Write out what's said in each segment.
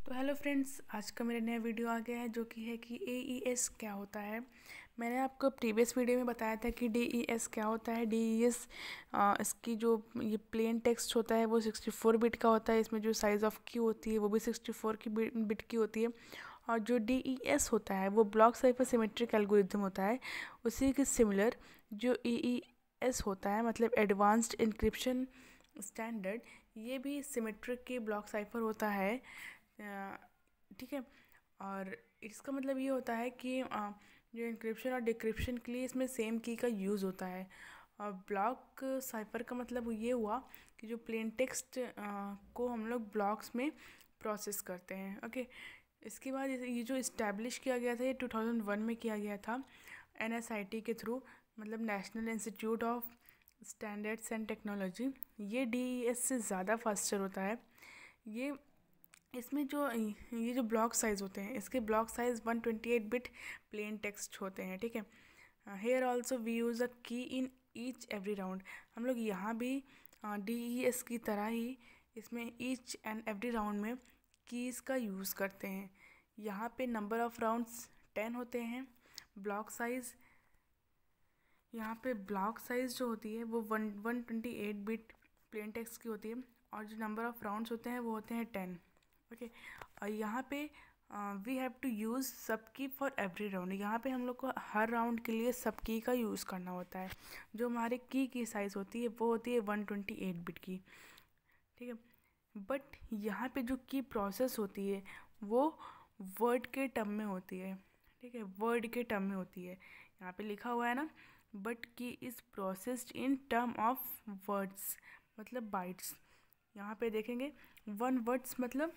तो hello friends, आज का मेरा नया वीडियो आ गया है जो कि है कि AES क्या होता है। मैंने आपको प्रीवियस वीडियो में बताया था कि DES क्या होता है। DES इसकी जो ये प्लेन टेक्स्ट होता है वो 64 बिट का होता है। इसमें जो साइज़ ऑफ की होती है वो भी 64 की बिट की होती है। और जो DES होता है वो ब्लॉक साइफर सिमेट्रिक एल्गोरिथम होता है। उसी के सिमिलर जो EES होता है मतलब एडवांस्ड इंक्रिप्शन स्टैंडर्ड, ये भी सिमेट्रिक के ब्लॉक साइफर होता है। ठीक है। और इसका मतलब ये होता है कि जो इंक्रिप्शन और डिक्रिप्शन के लिए इसमें सेम की का यूज़ होता है। और ब्लॉक साइफर का मतलब ये हुआ कि जो प्लेन टेक्स्ट को हम लोग ब्लॉक्स में प्रोसेस करते हैं। ओके। इसके बाद ये जो इस्टेब्लिश किया गया था ये 2001 में किया गया था NSIT के थ्रू, मतलब National Institute of Standards and Technology. ये DES से ज़्यादा फास्टर होता है। ये इसमें जो ये जो ब्लॉक साइज़ होते हैं इसके block size 128 bit plain text होते हैं। ठीक है। Here also we use a key in each every round. हम लोग यहाँ भी DES की तरह ही इसमें ईच एंड एवरी राउंड में कीज़ का यूज़ करते हैं। यहाँ पे नंबर ऑफ़ राउंड्स 10 होते हैं। ब्लॉक साइज़ यहाँ पे ब्लॉक साइज़ जो होती है वो 128 बिट प्लेन टेक्स्ट की होती है और जो नंबर ऑफ़ राउंड्स होते हैं वो होते हैं 10। ओके। और यहाँ पे वी हैव टू यूज़ सब की फॉर एवरी राउंड। यहाँ पे हम लोग को हर राउंड के लिए सब की का यूज़ करना होता है। जो हमारे की साइज़ होती है वो होती है 128 बिट की। ठीक है। बट यहाँ पे जो की प्रोसेस होती है वो वर्ड के टर्म में होती है। ठीक है, वर्ड के टर्म में होती है। यहाँ पे लिखा हुआ है ना, but key is processed in term of words मतलब बाइट्स। यहाँ पे देखेंगे 1 वर्ड्स मतलब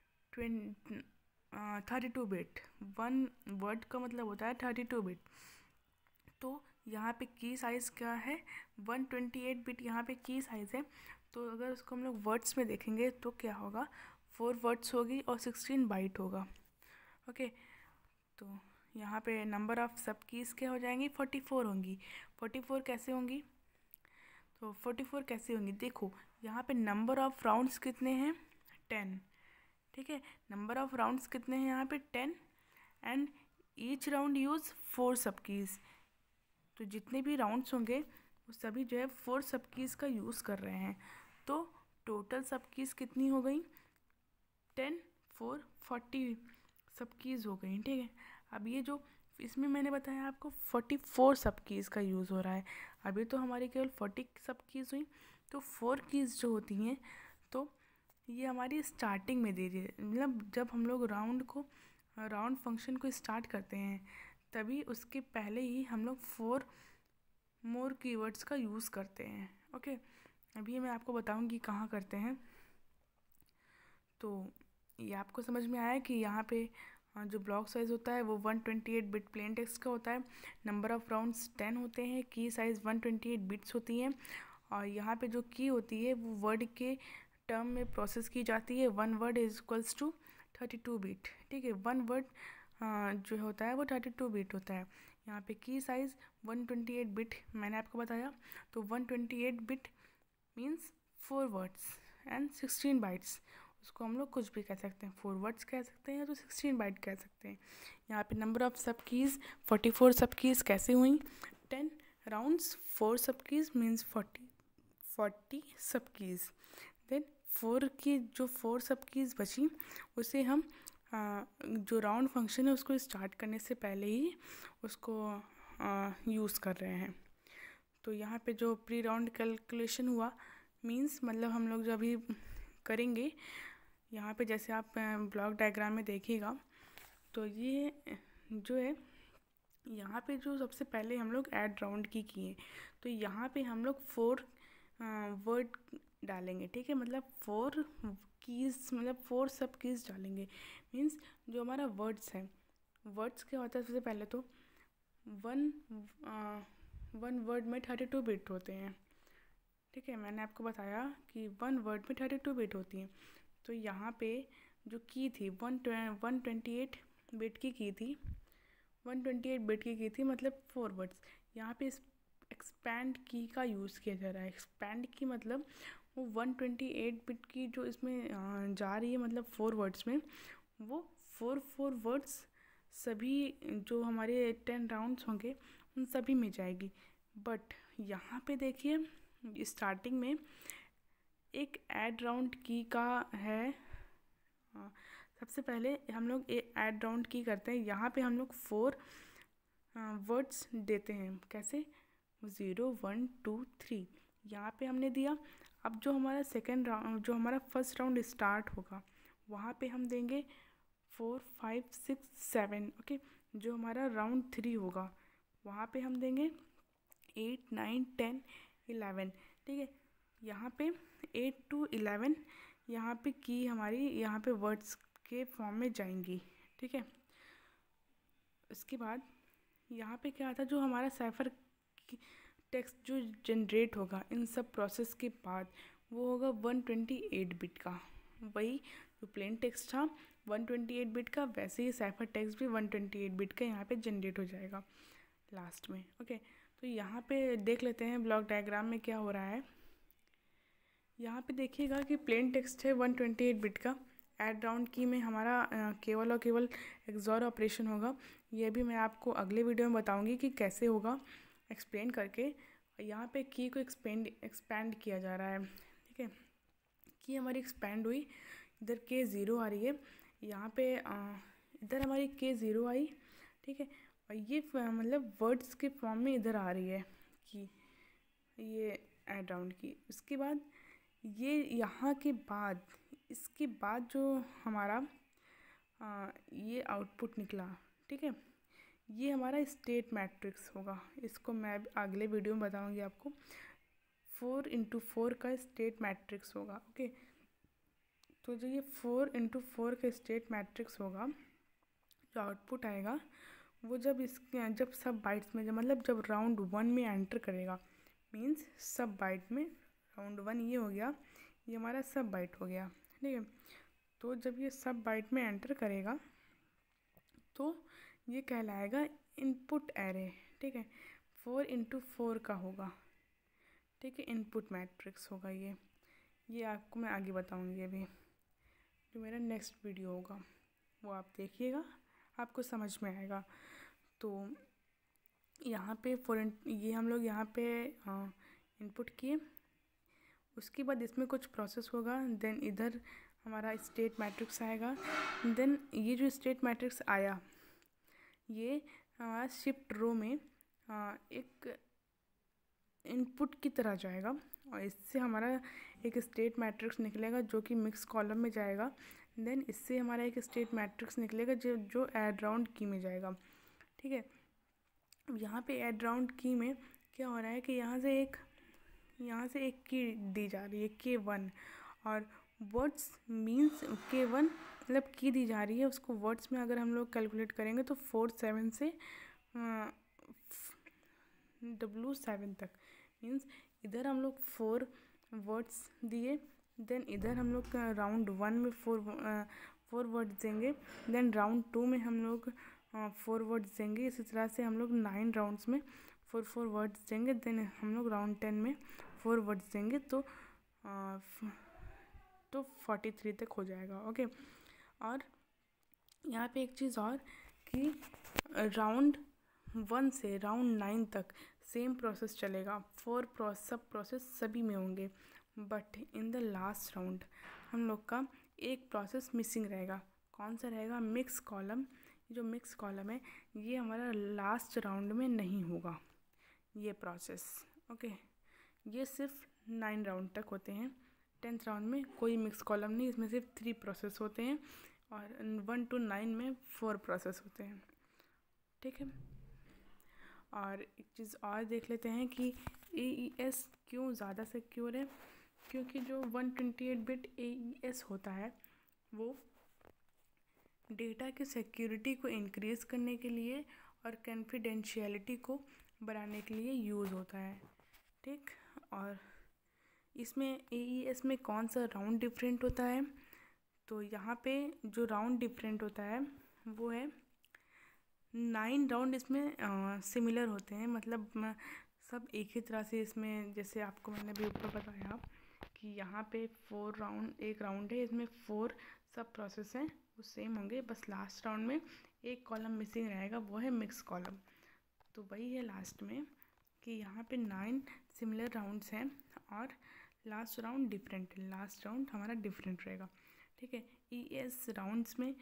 32 बिट। 1 वर्ड का मतलब होता है 32 बिट। तो यहाँ पे की साइज़ क्या है 128 बिट। यहाँ पे की साइज़ है। तो अगर उसको हम लोग वर्ड्स में देखेंगे तो क्या होगा, 4 वर्ड्स होगी और 16 बाइट होगा। ओके। तो यहाँ पे नंबर ऑफ़ सब कीज़ क्या हो जाएंगी 44 होंगी। 44 कैसे होंगी, तो 44 कैसे होंगी देखो, यहाँ पे नंबर ऑफ़ राउंड्स कितने हैं 10। ठीक है, नंबर ऑफ़ राउंड्स कितने हैं यहाँ पे 10 एंड ईच राउंड यूज़ 4 सब कीज़। तो जितने भी राउंड्स होंगे वो सभी जो है 4 सब कीज़ का यूज़ कर रहे हैं। तो टोटल सब कीज़ कितनी हो गई 10 4 40 सब कीज़ हो गई। ठीक है। अब ये जो इसमें मैंने बताया आपको 44 सब कीज़ का यूज़ हो रहा है। अभी तो हमारी केवल 40 सब कीज़ हुई। तो 4 कीज़ जो होती हैं तो ये हमारी स्टार्टिंग में दे रही है, मतलब जब हम लोग राउंड फंक्शन को स्टार्ट करते हैं तभी उसके पहले ही हम लोग 4 मोर कीवर्ड्स का यूज़ करते हैं। ओके। अभी मैं आपको बताऊंगी कहाँ करते हैं। तो ये आपको समझ में आया कि यहाँ पे जो ब्लॉक साइज़ होता है वो 128 बिट प्लेन टेक्स्ट का होता है। नंबर ऑफ़ राउंड्स 10 होते हैं। की साइज़ 128 बिट्स होती हैं। और यहाँ पे जो की होती है वो वर्ड के टर्म में प्रोसेस की जाती है। 1 word is equals to 32 bit. ठीक है, 1 वर्ड जो होता है वो 32 बिट होता है। यहाँ पे की साइज़ 128 बिट मैंने आपको बताया। तो 128 bit means 4 words and 16 bytes. उसको हम लोग कुछ भी कह सकते हैं, 4 वर्ड्स कह सकते हैं तो 16 बाइट कह सकते हैं। यहाँ पे नंबर ऑफ़ सब कीज़ 44 सब कीज़ कैसे हुई 10 राउंड्स 4 सब कीज़ मीन्स 40 सब कीज़। देन 4 सब कीज़ बची उसे हम जो राउंड फंक्शन है उसको स्टार्ट करने से पहले ही उसको यूज़ कर रहे हैं। तो यहाँ पे जो प्री राउंड कैलकुलेशन हुआ मींस मतलब हम लोग जो अभी करेंगे यहाँ पे जैसे आप ब्लॉक डायग्राम में देखिएगा तो ये जो है यहाँ पे जो सबसे पहले हम लोग ऐड राउंड की किए तो यहाँ पे हम लोग 4 वर्ड डालेंगे। ठीक है, मतलब 4 कीज़ मतलब 4 सब कीज़ डालेंगे। मीन्स जो हमारा वर्ड्स है, वर्ड्स क्या होता है सबसे पहले तो वन वर्ड में 32 बिट होते हैं। ठीक है, मैंने आपको बताया कि 1 वर्ड में 32 बिट होती हैं। तो यहाँ पे जो की थी 128 बिट की थी 128 बिट की थी मतलब 4 वर्ड्स। यहाँ पे एक्सपैंड की का यूज़ किया जा रहा है। एक्सपैंड की मतलब वो 128 बिट की जो इसमें जा रही है मतलब 4 वर्ड्स में वो 4 वर्ड्स सभी जो हमारे 10 राउंड्स होंगे उन सभी में जाएगी। बट यहाँ पे देखिए स्टार्टिंग में एक ऐड राउंड की का है। सबसे पहले हम लोग ऐड राउंड की करते हैं। यहाँ पे हम लोग 4 वर्ड्स देते हैं। कैसे? 0 1 2 3 यहाँ पे हमने दिया। अब जो हमारा सेकेंड राउंड, जो हमारा फर्स्ट राउंड स्टार्ट होगा, वहाँ पे हम देंगे 4 5 6 7। ओके, जो हमारा राउंड 3 होगा वहाँ पे हम देंगे 8 9 10 11। ठीक है, यहाँ पे 8 to 11 यहाँ पे की हमारी यहाँ पे वर्ड्स के फॉर्म में जाएंगी। ठीक है, उसके बाद यहाँ पे क्या था, जो हमारा साइफर टेक्स्ट जो जनरेट होगा इन सब प्रोसेस के बाद वो होगा 128 बिट का। वही जो प्लेन टेक्स्ट था 128 बिट का, वैसे ही साइफर टेक्स्ट भी 128 बिट का यहाँ पे जनरेट हो जाएगा लास्ट में। ओके, तो यहाँ पे देख लेते हैं ब्लॉक डायग्राम में क्या हो रहा है। यहाँ पे देखिएगा कि प्लेन टेक्स्ट है 128 बिट का। ऐड राउंड की में हमारा केवल और केवल एक्सॉर ऑपरेशन होगा। ये भी मैं आपको अगले वीडियो में बताऊंगी कि कैसे होगा, एक्सप्लेन करके। यहाँ पे की को एक्सपैंड किया जा रहा है। ठीक है, की हमारी एक्सपैंड हुई, इधर के 0 आ रही है, यहाँ पे इधर हमारी के 0 आई। ठीक है, और ये मतलब वर्ड्स के फॉर्म में इधर आ रही है कि ये ऐड राउंड की। उसके बाद ये यहाँ के बाद, इसके बाद जो हमारा ये आउटपुट निकला, ठीक है, ये हमारा स्टेट मैट्रिक्स होगा। इसको मैं अगले वीडियो में बताऊंगी आपको। 4x4 का स्टेट मैट्रिक्स होगा। ओके, तो जो ये 4x4 का स्टेट मैट्रिक्स होगा, जो आउटपुट आएगा वो जब सब बाइट्स में, मतलब जब राउंड 1 में एंटर करेगा, मीन्स सब बाइट में राउंड 1 ये हो गया, ये हमारा सब बाइट हो गया। ठीक है, तो जब ये सब बाइट में एंटर करेगा तो ये कहलाएगा इनपुट एरे। ठीक है, 4x4 का होगा। ठीक है, इनपुट मैट्रिक्स होगा ये आपको मैं आगे बताऊंगी। अभी जो मेरा नेक्स्ट वीडियो होगा वो आप देखिएगा, आपको समझ में आएगा। तो यहाँ पे ये हम लोग यहाँ पे इनपुट किए, उसके बाद इसमें कुछ प्रोसेस होगा, देन इधर हमारा स्टेट मैट्रिक्स आएगा। देन ये जो स्टेट मैट्रिक्स आया ये हमारा शिफ्ट रो में एक इनपुट की तरह जाएगा, और इससे हमारा एक स्टेट मैट्रिक्स निकलेगा जो कि मिक्स कॉलम में जाएगा। देन इससे हमारा एक स्टेट मैट्रिक्स निकलेगा जो ऐड राउंड की में जाएगा। ठीक है, यहाँ पे ऐड राउंड की में क्या हो रहा है कि यहाँ से एक की दी जा रही है K1, और वर्ड्स मीन्स K1 मतलब की दी जा रही है, उसको वर्ड्स में अगर हम लोग कैलकुलेट करेंगे तो 4 7 से W7 तक। मीन्स इधर हम लोग 4 वर्ड्स दिए, देन इधर हम लोग राउंड 1 में 4 वर्ड्स देंगे, देन राउंड 2 में हम लोग 4 वर्ड्स देंगे। इसी तरह से हम लोग 9 राउंड्स में 4 वर्ड्स देंगे, देन हम लोग राउंड 10 में 4 वर्ड्स देंगे, तो 43 तक हो जाएगा। ओके, और यहाँ पे एक चीज़ और कि राउंड 1 से राउंड 9 तक सेम प्रोसेस चलेगा, 4 सब प्रोसेस सभी में होंगे, but in the last round हम लोग का एक प्रोसेस मिसिंग रहेगा। कौन सा रहेगा? Mix column. जो मिक्स कॉलम है ये हमारा लास्ट राउंड में नहीं होगा ये प्रोसेस। ओके, ये सिर्फ 9 राउंड तक होते हैं। 10th राउंड में कोई मिक्स कॉलम नहीं, इसमें सिर्फ 3 प्रोसेस होते हैं, और 1 to 9 में 4 प्रोसेस होते हैं। ठीक है, और एक चीज़ और देख लेते हैं कि AES क्यों ज़्यादा सिक्योर है। क्योंकि जो 128 बिट AES होता है वो डेटा की सिक्योरिटी को इंक्रीज़ करने के लिए और कॉन्फिडेंशियलिटी को बढ़ाने के लिए यूज़ होता है। ठीक, और इसमें AES में कौन सा राउंड डिफरेंट होता है, तो यहाँ पे जो राउंड डिफरेंट होता है वो है 9 राउंड इसमें सिमिलर होते हैं, मतलब सब एक ही तरह से इसमें, जैसे आपको मैंने भी ऊपर बताया कि यहाँ पे 4 राउंड, एक राउंड है इसमें 4 सब प्रोसेस हैं वो सेम होंगे, बस लास्ट राउंड में एक कॉलम मिसिंग रहेगा, वो है मिक्स कॉलम। तो वही है लास्ट में कि यहाँ पे 9 सिमिलर राउंड्स हैं और लास्ट राउंड डिफरेंट है, लास्ट राउंड हमारा डिफरेंट रहेगा। ठीक है। EES राउंड्स में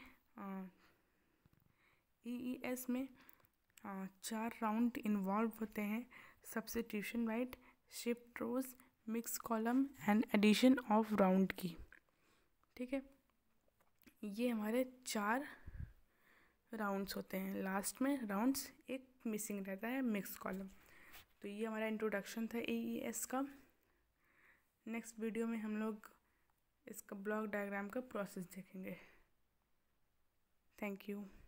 EES में 4 राउंड इन्वॉल्व होते हैं, substitution right, shift rows, mix column and addition of round की। ठीक है, ये हमारे 4 राउंड्स होते हैं, लास्ट में राउंड्स एक मिसिंग रहता है, मिक्स कॉलम। तो ये हमारा इंट्रोडक्शन था EES का। नेक्स्ट वीडियो में हम लोग इसका ब्लॉक डायग्राम का प्रोसेस देखेंगे। Thank you.